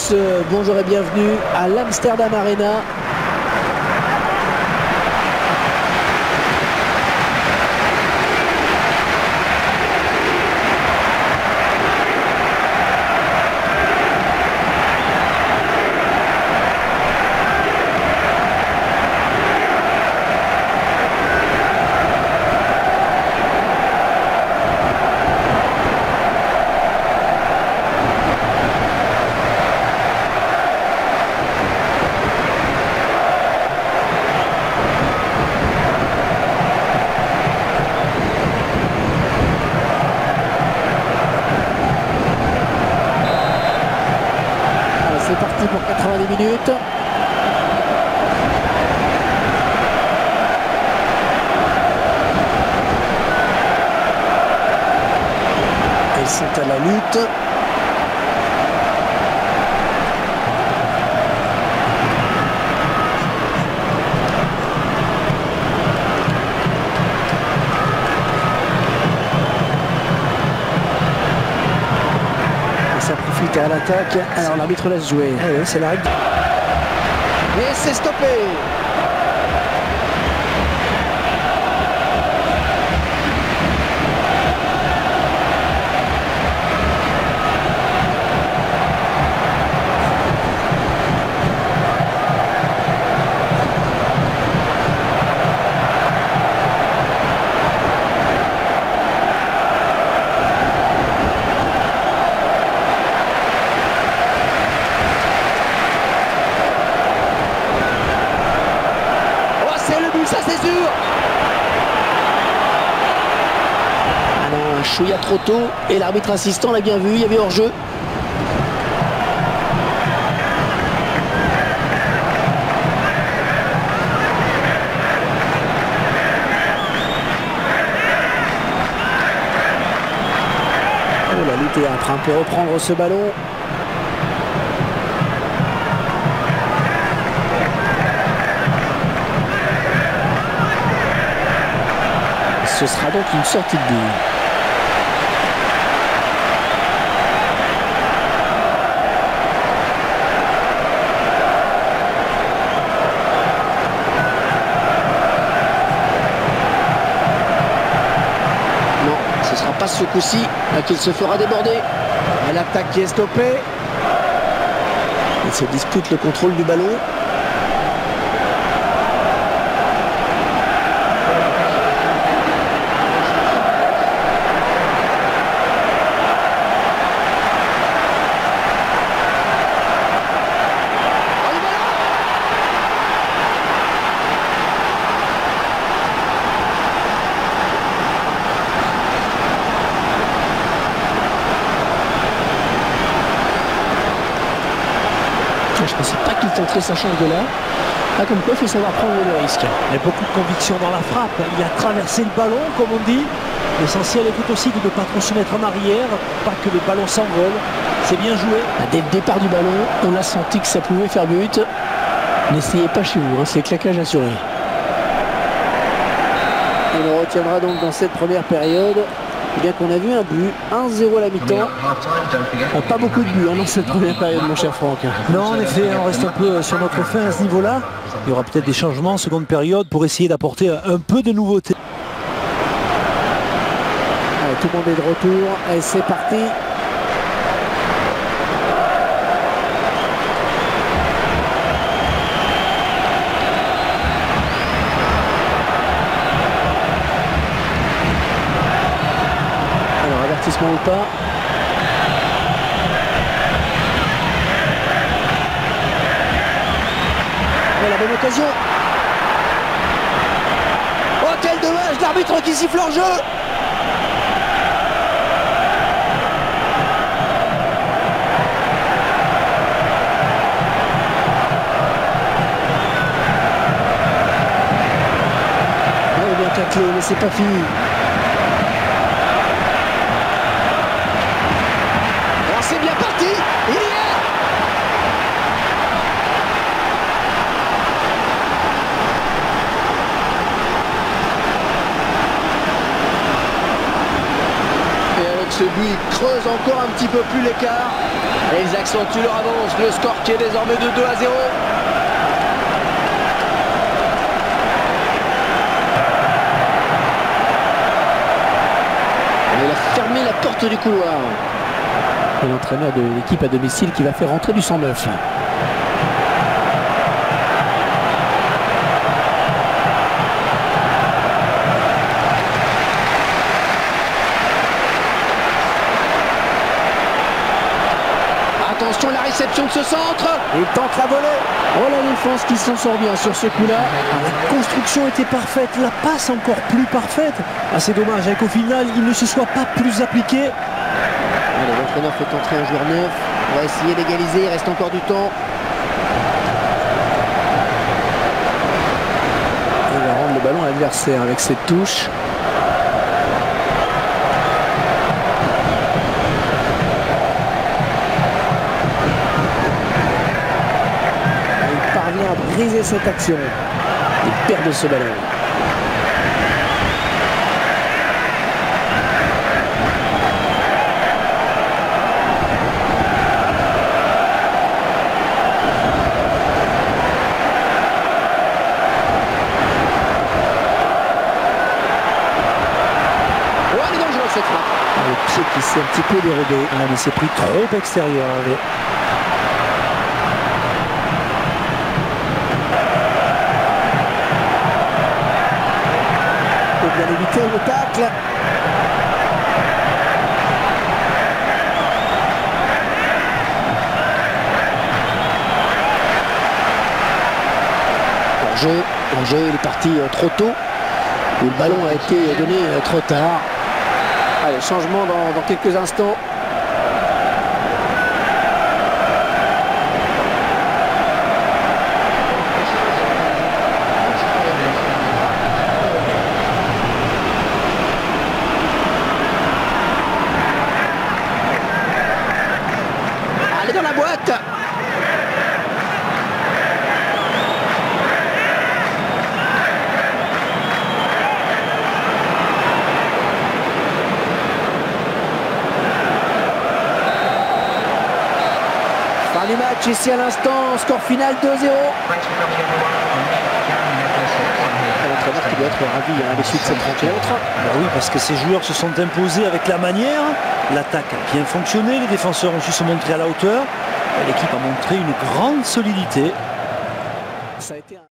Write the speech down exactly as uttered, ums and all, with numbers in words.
tous, bonjour et bienvenue à l'Amsterdam Arena. C'est parti pour quatre-vingt-dix minutes. Ils sont à la lutte. Ça profite à l'attaque. Alors l'arbitre laisse jouer. Ah oui, c'est la règle. Et c'est stoppé. Ça c'est sûr. Ah non, un chouïa trop tôt et l'arbitre assistant l'a bien vu, il y avait hors-jeu. Oh, la lutte est en train de reprendre ce ballon. Ce sera donc une sortie de but. Non, ce ne sera pas ce coup-ci qu'il se fera déborder. L'attaque qui est stoppée. Il se dispute le contrôle du ballon. Je ne pensais pas qu'il tenterait sa chance de là. Ah, comme quoi il faut savoir prendre le risque. Il y a beaucoup de conviction dans la frappe. Il a traversé le ballon, comme on dit. L'essentiel est tout aussi de ne pas trop se mettre en arrière, pas que le ballon s'envole. C'est bien joué. Dès le départ du ballon, on a senti que ça pouvait faire but. N'essayez pas chez vous, hein, c'est claquage assuré. Et on retiendra donc dans cette première période, eh bien qu'on a vu un but, un zéro à la mi-temps. Pas beaucoup de buts hein, dans cette première période, mon cher Franck. Non, en effet, on reste un peu sur notre fin à ce niveau-là. Il y aura peut-être des changements en seconde période pour essayer d'apporter un peu de nouveauté. Allez, tout le monde est de retour et c'est parti. Avertissement ou pas. Oh, la bonne occasion. Oh, quel dommage, l'arbitre qui siffle hors jeu. Oh, bien taclé, mais c'est pas fini. C'est bien parti, il y est. ce but, ils creusent encore un petit peu plus l'écart. Et ils accentuent leur avance. Le score qui est désormais de deux à zéro. Il a fermé la porte du couloir. Et l'entraîneur de l'équipe à domicile qui va faire rentrer du cent neuf. Attention, la réception de ce centre. Il tente la volée. Oh, la défense qui s'en sort bien sur ce coup-là. La construction était parfaite, la passe encore plus parfaite. Ah, c'est dommage hein, qu'au final, il ne se soit pas plus appliqué. Allez, l'entraîneur fait entrer un joueur neuf. On va essayer d'égaliser, il reste encore du temps. Il va rendre le ballon à l'adversaire avec cette touche. Il parvient à briser cette action. Il perd de ce ballon. Cette frappe. Le pied qui s'est un petit peu dérobé. Ah, mais c'est pris trop extérieur. Allez. Pour bien éviter le tacle. En jeu, en jeu, il est parti euh, trop tôt. Où le ballon a été donné euh, trop tard. Allez, changement dans, dans quelques instants. Allez dans la boîte. Fin du match ici à l'instant, score final deux zéro. L'entraîneur qui doit être ravi à l'issue de cette rencontre. Ben oui, parce que ces joueurs se sont imposés avec la manière. L'attaque a bien fonctionné, les défenseurs ont su se montrer à la hauteur. L'équipe a montré une grande solidité. Ça a été un...